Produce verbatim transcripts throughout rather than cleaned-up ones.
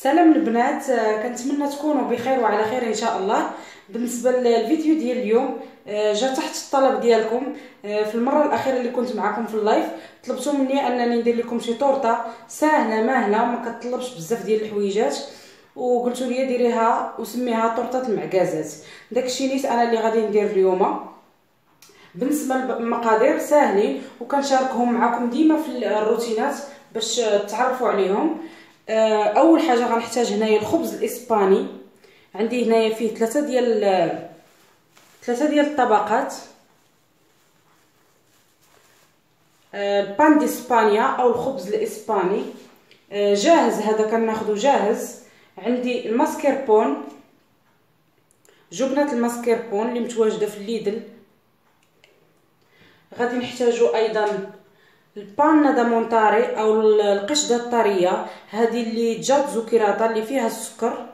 سلام البنات، كنتمنى تكونوا بخير وعلى خير ان شاء الله. بالنسبه للفيديو ديال اليوم جا تحت الطلب ديالكم. في المره الاخيره اللي كنت معكم في اللايف طلبتوا مني انني ندير لكم شي طورطه ساهله ماهله وما كتطلبش بزاف ديال الحويجات، وقلتوا لي ديريها وسميها طورطه المعكازات. داكشي نيت انا اللي غادي ندير اليوم. بالنسبه للمقادير ساهلين وكنشاركهم معكم ديما في الروتينات باش تعرفوا عليهم. اول حاجه غنحتاج هنايا الخبز الاسباني. عندي هنايا فيه ثلاثه ديال ثلاثه ديال الطبقات. البان دي اسبانيا او الخبز الاسباني جاهز، هذا كناخذو جاهز. عندي الماسكربون، جبنه الماسكربون اللي متواجده في الليدل. غادي نحتاجو ايضا الباننا دا مونتاري او القشده الطريه، هذه اللي جات زوكيراطه اللي فيها السكر،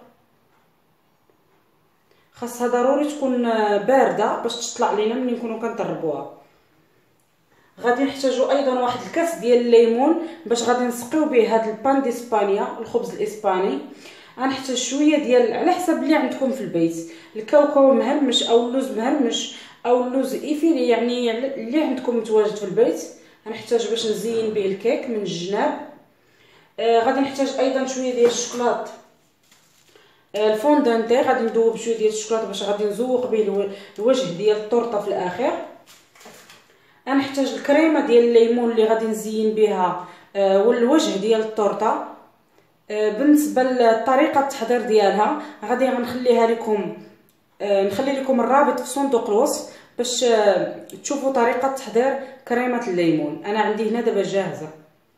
خاصها ضروري تكون بارده باش تطلع لينا ملي نكونوا كنطربوها. غادي نحتاجو ايضا واحد الكاس ديال الليمون باش غادي نسقيو به هذا البان دي اسبانيا الخبز الاسباني. غنحتاج شويه ديال على حسب اللي عندكم في البيت، الكاوكاو مهرمش او اللوز مهرمش او اللوز ايفيلي، يعني اللي عندكم متواجد في البيت. غنحتاج باش نزين به الكيك من الجناب. آه غادي نحتاج ايضا شويه ديال الشوكولات آه الفوندانتي، غادي ندوب شويه ديال الشوكولاته باش غادي نزوق به الوجه ديال الطورطه في الاخر. غنحتاج الكريمه ديال الليمون اللي غادي نزين بها آه والوجه ديال الطورطه. آه بالنسبه لطريقه التحضير ديالها غادي غنخليها لكم، آه نخلي لكم الرابط في صندوق الوصف باش آه تشوفوا طريقه تحضير كريمه الليمون. انا عندي هنا دابا جاهزه.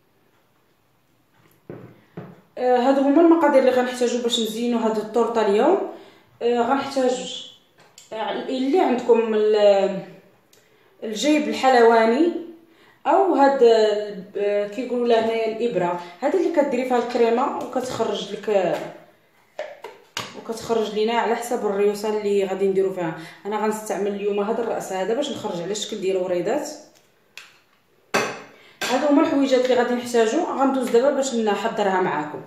آه هادو هما المقادير اللي غنحتاجو باش نزينو هاد الطورطه اليوم. آه غنحتاج آه اللي عندكم الجيب الحلواني او هاد آه كيقولوا لها هنايا الابره، هذه اللي كديري فيها الكريمه وكتخرج لك وكتخرج لينا على حسب الريوسه اللي غادي نديرو فيها. انا غنستعمل اليوم هذا الراس هذا باش نخرج على الشكل ديال وريضات. هادو هما الحويجات اللي غادي نحتاجو. غندوز دابا باش نحضرها معاكم.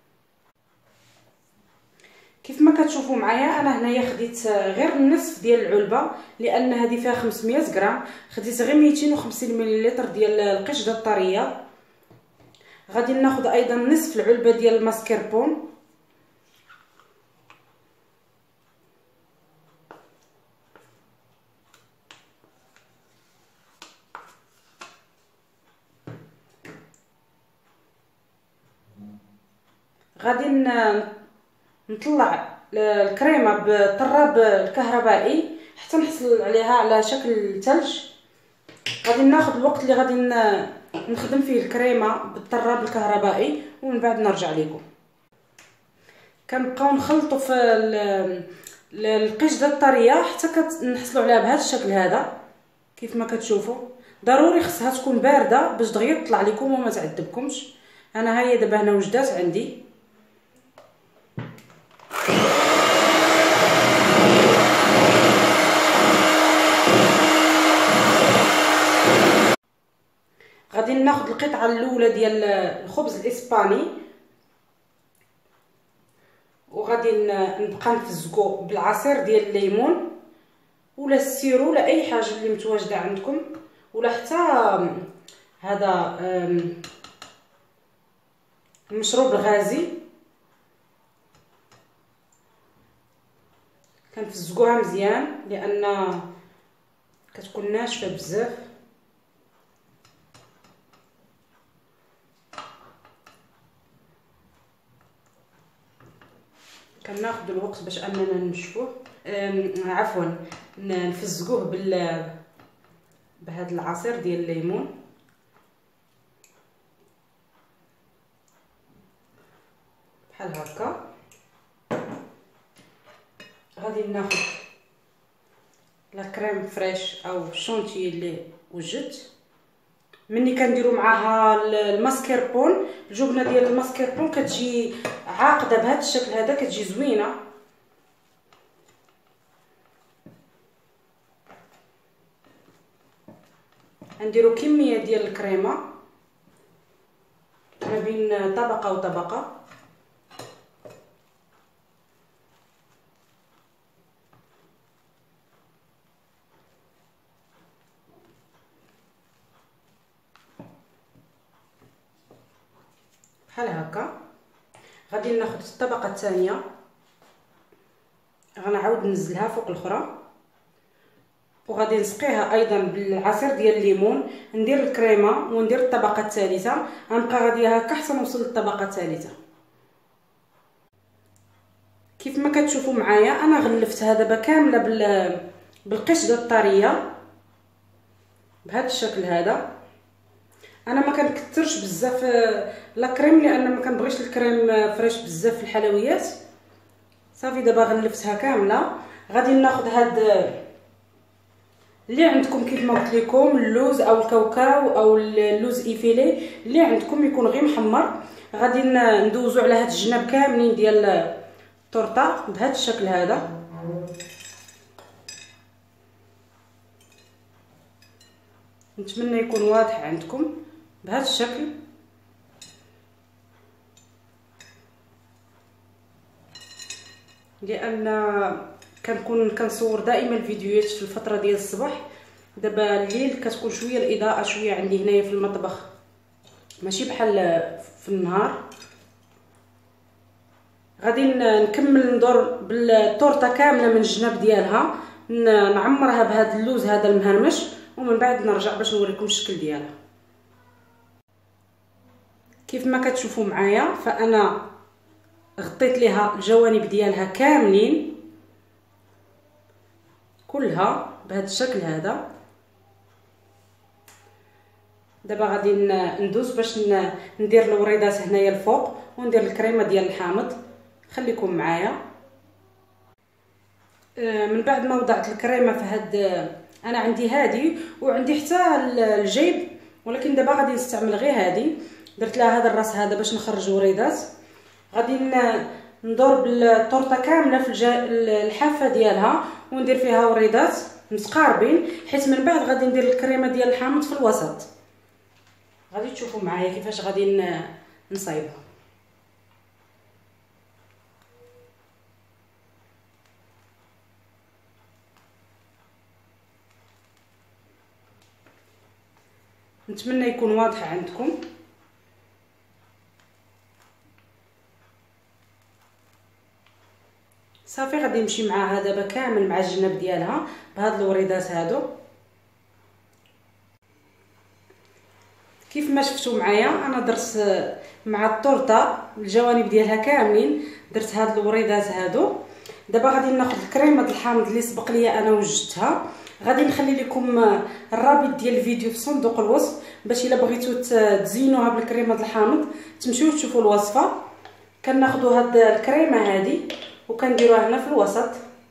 كيف ما كتشوفوا معايا انا هنايا خديت غير النصف ديال العلبه، لان هذه فيها خمسمية غرام. خديت غير ميتين وخمسين مليلتر ديال القشده الطريه. غادي ناخذ ايضا نصف العلبه ديال الماسكربون. غادي نطلع الكريمه بالطراب الكهربائي حتى نحصل عليها على شكل ثلج. غادي ناخذ الوقت اللي غادي نخدم فيه الكريمه بالطراب الكهربائي ومن بعد نرجع لكم. كنبقاو نخلطوا في القشده الطريه حتى كنحصلوا عليها بهذا الشكل هذا. كيف ما كتشوفوا ضروري خصها تكون بارده باش دغيا تطلع لكم وما تعذبكمش. انا هاهي دابا هنا وجدات عندي. غادي ناخذ القطعه الاولى ديال الخبز الاسباني وغادي نبقى نفزقو بالعصير ديال الليمون ولا السيرو ولا اي حاجه اللي متواجده عندكم، ولا حتى هذا المشروب الغازي. كنفزقوها مزيان لان كتكون ناشفه بزاف. كناخذ الوقت باش اننا نشفوه، عفوا نفزقوه بال بهذا العصير ديال الليمون. بحال هكا. غادي ناخذ لا كريم فريش او الشونتي اللي وجدت. مني كنديروا معاها الماسكربون، الجبنه ديال الماسكربون كتجي عاقده بهذا الشكل هذا، كتجي زوينه. غنديروا كميه ديال الكريمه ما بين طبقه وطبقه. بحال هكا. غادي ناخذ الطبقه الثانيه، غنعاود ننزلها فوق الاخرى، وغادي نسقيها ايضا بالعصير ديال الليمون. ندير الكريمه وندير الطبقه الثالثه، غنبقى غاديه هكا حتى نوصل للطبقه الثالثه. كيف ما كتشوفوا معايا انا غلفتها دابا كامله بال بالقشده الطريه بهذا الشكل هذا. انا ما كنكثرش بزاف لا كريم لان ما كنبغيش الكريم فريش بزاف في الحلويات. صافي دابا غلفتها كامله. غادي ناخذ هاد اللي عندكم كيف ما قلت لكم اللوز او الكاوكاو او اللوز ايفيلي اللي عندكم يكون غير محمر. غادي ندوزو على هاد الجناب كاملين ديال الطورطه بهذا الشكل هذا. نتمنى يكون واضح عندكم بهذا الشكل. لان كنكون كنصور دائما الفيديوهات في الفتره ديال الصباح. دابا الليل كتكون شويه الاضاءه شويه عندي هنايا في المطبخ ماشي بحال في النهار. غادي نكمل ندور بالطورطه كامله من الجناب ديالها، نعمرها بهذا اللوز هذا المهرمش، ومن بعد نرجع باش نوريكم الشكل ديالها. كيف ما كتشوفوا معايا فانا غطيت ليها الجوانب ديالها كاملين كلها بهذا الشكل هذا. دابا غادي ندوز باش ندير الوريدات هنايا الفوق وندير الكريمه ديال الحامض. خليكم معايا. من بعد ما وضعت الكريمه في هاد انا عندي هادي وعندي حتى الجيب، ولكن دابا غادي نستعمل غير هادي. درت لها هذا الراس هذا باش نخرج وريدات. غادي ندور بالطورطه كامله في الحافه ديالها وندير فيها وريدات متقاربين، حيت من بعد غادي ندير الكريمه ديال الحامض في الوسط. غادي تشوفوا معايا كيفاش غادي نصايبها. نتمنى يكون واضح عندكم. صافي غادي نمشي معاها دابا كامل مع الجناب ديالها بهاد الوريدات هادو. كيف ما شفتوا معايا انا درت مع الطورطه الجوانب ديالها كاملين، درت هاد الوريدات هادو. دابا غادي ناخذ الكريمه ديال الحامض اللي سبق ليا انا وجدتها. غادي نخلي لكم الرابط ديال الفيديو في صندوق الوصف باش الا بغيتو تزينوها بالكريمه ديال الحامض تمشيو تشوفوا الوصفه. كناخذوا هاد الكريمه هادي وكنديروها هنا في الوسط،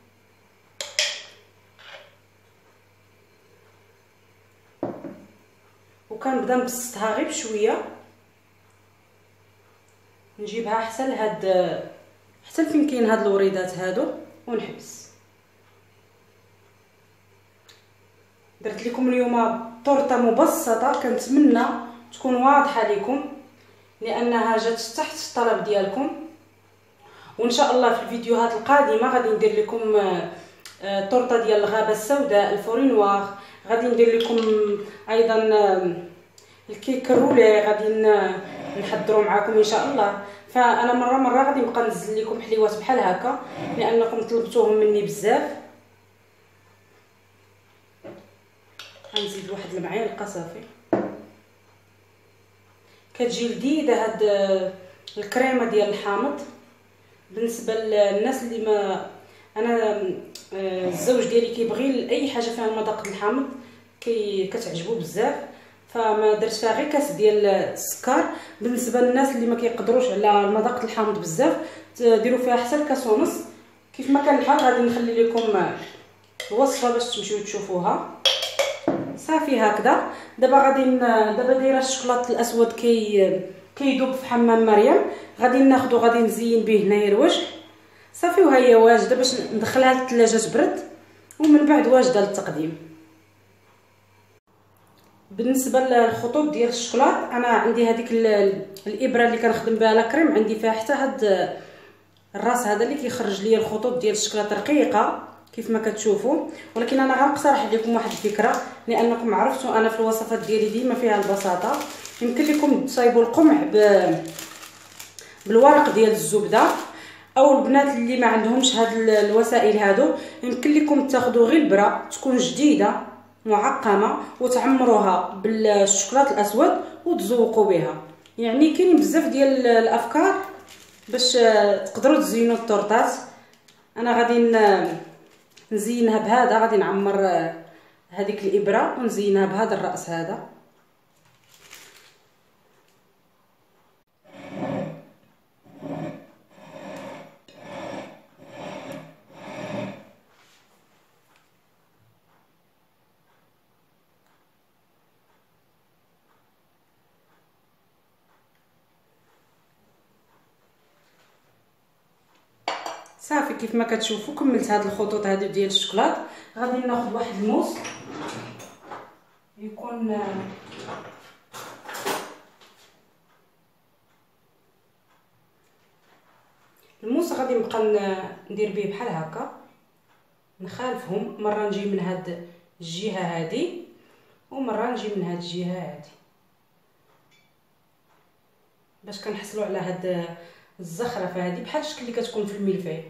وكنبدا نبسطها غير بشويه، نجيبها حتى لهاد حتى لفين كاين هاد الوريدات هادو ونحبس. درت لكم اليوم طورطه مبسطه كنتمنى تكون واضحه لكم لانها جات تحت الطلب ديالكم. وان شاء الله في الفيديوهات القادمه غادي ندير لكم طورطه ديال الغابه السوداء الفورينوار. غادي ندير لكم ايضا الكيك الرولي غادي نحضروا معكم ان شاء الله. فانا مره مره غادي نبقى ننزل لكم حليوات بحال هكا لانكم طلبتوهم مني بزاف. غنزيد واحد المعالقه صافي. كتجي لذيذه هاد الكريمه ديال الحامض. بالنسبه للناس اللي ما انا الزوج ديالي كيبغي اي حاجه فيها مذاق الحامض كي كتعجبو بزاف، فما درت فيها غير كاس ديال السكر. بالنسبه للناس اللي ما كيقدروش على المذاق الحامض بزاف ديروا فيها حتى الكاس ونص. كيف ما كان الحال غادي نخلي لكم الوصفه باش تمشيو تشوفوها. صافي هكذا. دابا غادي دابا دايره الشوكولاط الاسود كي كيذوب في حمام مريم. غادي ناخذو غادي نزين به هنايا الوجه. صافي وها هي واجده باش ندخلها للثلاجه تبرد ومن بعد واجده للتقديم. بالنسبه للخطوط ديال الشوكولاط انا عندي هذيك الابره اللي كنخدم بها لا كريم، عندي فيها حتى هاد الراس هذا اللي كيخرج ليا الخطوط ديال الشوكولاط رقيقه كيف ما كتشوفوا. ولكن انا غنقترح لكم واحد الفكره لانكم عرفتوا انا في الوصفات ديالي ديما فيها البساطه. يمكن لكم تصايبوا القمع ب بالورق ديال الزبده، او البنات اللي ما عندهمش هاد الوسائل هادو يمكن لكم تاخذوا غير البره تكون جديده معقمه وتعمروها بالشوكولاط الاسود وتزوقوا بها. يعني كاين بزاف ديال الافكار باش تقدروا تزينوا الطورطات. انا غادي نزينها بهذا، غادي نعمر هذيك الابره ونزينها بهذا الراس هذا. صافي كيف ما كتشوفوا كملت هاد الخطوط هادو ديال الشوكولات. غادي ناخذ واحد الموس يكون الموس غادي نبقى ندير به بحال هكا، نخالفهم، مره نجي من هاد الجهه هادي ومره نجي من هاد الجهه هادي باش كنحصلوا على هاد الزخرفه هادي بحال الشكل اللي كتكون في الملفاي.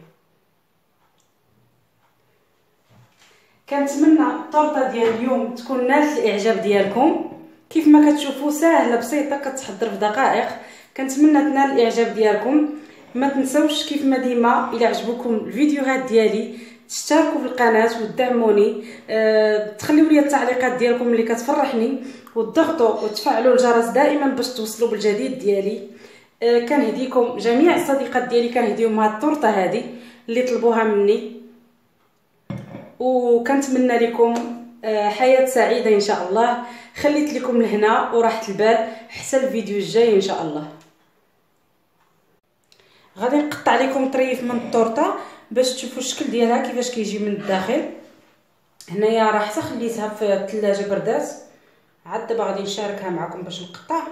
كنتمنى الطورطه ديال اليوم تكون نالت الاعجاب ديالكم. كيف ما كتشوفوا ساهله بسيطه كتحضر في دقائق. كنتمنى تنال الاعجاب ديالكم. ما تنسوش كيف ما ديما الى عجبكم الفيديوهات ديالي تشتركوا في القناه وتدعموني، أه تخليو لي التعليقات ديالكم اللي كتفرحني، وتضغطوا وتفعلوا الجرس دائما باش توصلوا بالجديد ديالي. أه كنهديكم جميع الصديقات ديالي، كنهديهم هاد الطورطه هذه اللي طلبوها مني، وكنتمنى لكم حياه سعيده ان شاء الله. خليت لكم الهنا وراحه البال حتى الفيديو الجاي ان شاء الله. غادي نقطع لكم طريف من الطورطه باش تشوفوا الشكل ديالها كيفاش كيجي من الداخل. هنايا راه حتى خليتها في الثلاجه بردات، عاد دابا غادي نشاركها معكم باش نقطع.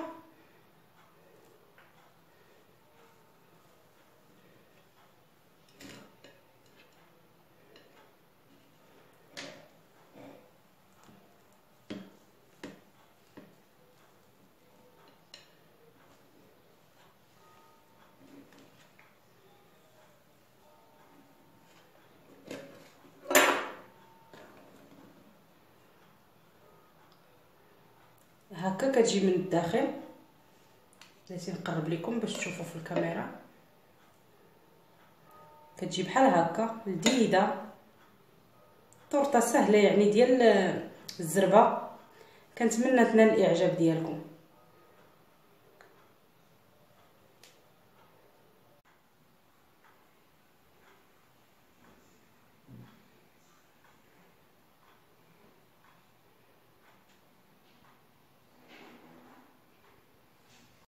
هكا كتجي من الداخل. بغيتي نقرب لكم باش تشوفوا في الكاميرا. كتجي بحال هكا لذيذه، طورطه سهله يعني ديال الزربه. كنتمنى تنال الاعجاب ديالكم.